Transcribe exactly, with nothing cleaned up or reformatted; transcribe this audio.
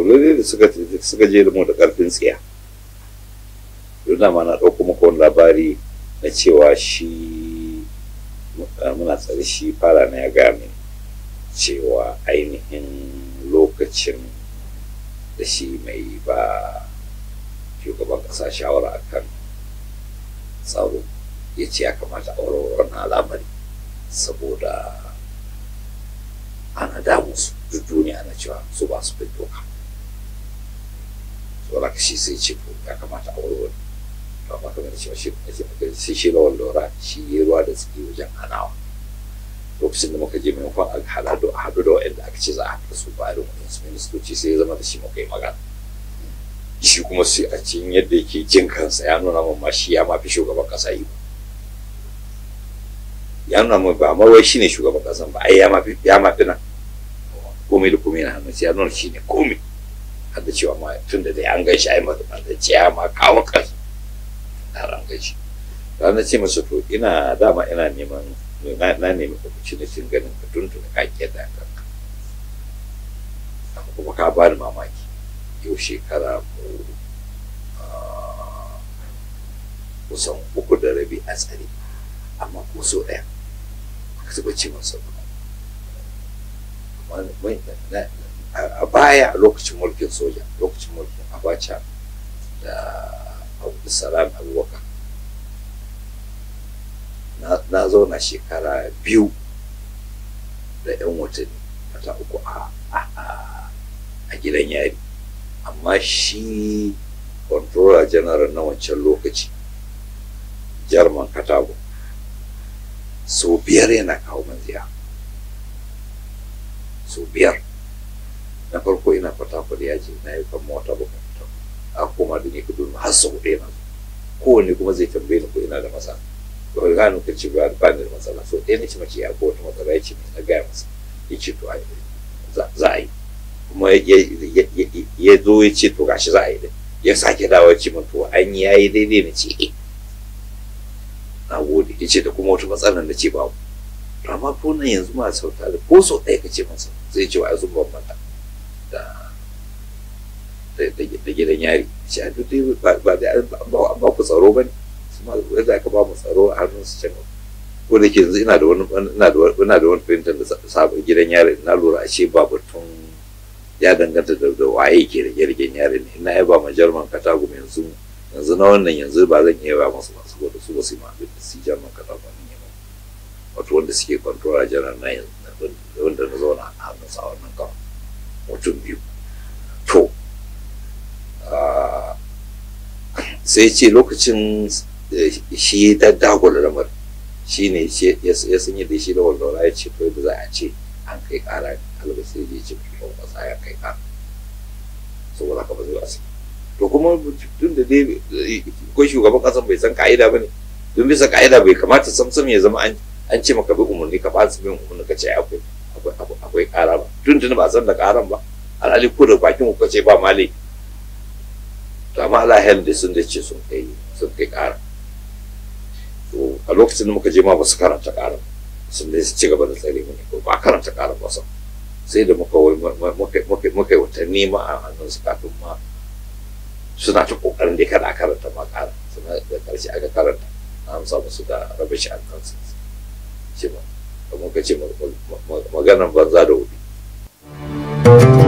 lalle da suka suka je da mu da karfin tsiya. Yau ma na ɗauko maka wani labari na cewa shi muna tsare shi fara na ya gane cewa ainihin lokacin da shi mai ba shugaban ƙasa shawara akan tsaro ya ce ya kamata a warware wannan al'amari saboda ana damu su duk duniya na cewa su ba su bin doka. Saboda ka shi sai ce to ya kamata a warware. To amma kamar da cewa shi sai shi lawan lura shi ya ruwa da tsaki wajen hanawa. Lokacin da muka je maimakon a haɗu a haɗu da waɗanda aka ce za a haɗu su ba da waɗansu ministoci sai ya zama da shi muka yi magana. Shi kuma sai a cikin yadda yake jin kansa ya nuna min ma shi ya mafi shugaban ƙasa yi. Ya nuna min ba ma wai shi ne shugaban ƙasan ba ai ya mafi ya mafi nan. Komai da komai na hannun sai ya nuna shi ne komai. Har da cewa ma tun da dai an gan shi ai ma da ciya ma kawo kansa. Har an gan shi. Ranar ce masa to ina dama ina neman na nemi opportunity ganin ka tuntuna ka kiyata kanka. Kuma ka bani mamaki. Yau shekara mu kusan uku da rabi a tsare amma ko so ɗaya ka taɓa ce masa a baya a lokacin mulkin soja lokacin mulkin Abacha da Abdulsalam Abubakar na zauna shekara biyu da 'yan watanni wata uku a gidan yari. Amma shi controller general na wancan lokaci Jarman Katago so biyar yana kawo manziya so biyar na farko ina fata kwada yaji na yi kan mota bakwai a koma da ne kudu har sau ɗaya na kowane kuma zai tambaye ni ko ina da matsala to ga ni kace ba ba da matsala so ɗaya ne ce mace ya ko wata matsala ya ce na gaya masa ya ce to ai za a yi kuma ya zo ya ce to gashi za a yi ya sake dawo ce min to an yi yayi daidai na ce eh na gode ya ce da kuma wata matsalar na ce babu to amma ko nan yanzu ma sauta da ko so ɗaya ka ce masa zai ce wa yanzu ban mata da da gidan yari ce a duk ba da ba ku tsaro ba ne su ma da aka ba mu tsaro a hannun su can ko da ke yanzu ina da wani ina da wani ina da wani fahimtar da sabon gidan yari na lura a ce ba batun ya danganta da waye ke rage rigen yare ne ina yaba ma Jarman Katago yanzu yanzu na wannan yanzu ba zan iya ba masu ba saboda su ba su ma abin da su Jarman Katago ne ba wato wanda suke controller general na yanzu wanda na zauna a hannun sa wannan kan mutum biyu to sai ce lokacin shi ta dagula lamar shi ne ya sanya da shi da walwala ya ce to yadda za a ce an kai kara kalba sai ya ce ko kasa ya kai kara saboda haka ba zai wasi to kuma tun da dai ko shugaban kasan bai san ka'ida ba ne don bisa ka'ida bai kamata samsam ya zama an ce maka bi umarni ka ba su bin umarni ka ce akwai akwai kara ba tun tun ba san da karan ba alhali ko da bakin ku ce ba mali to amma Allah da sun da ce sun kai sun kai kara to a lokacin da muka je ma ba su karanta karan sun dai su ci gaba da tsare mu ne ko ba karanta karan ba sai da muka muka muka watanni ma a hannun su kafin ma suna ta kokarin da kada a karanta ma kara suna da karshe aka karanta na amsa musu da rubbish and nonsense ce ba kuma kace maganan banza da wuri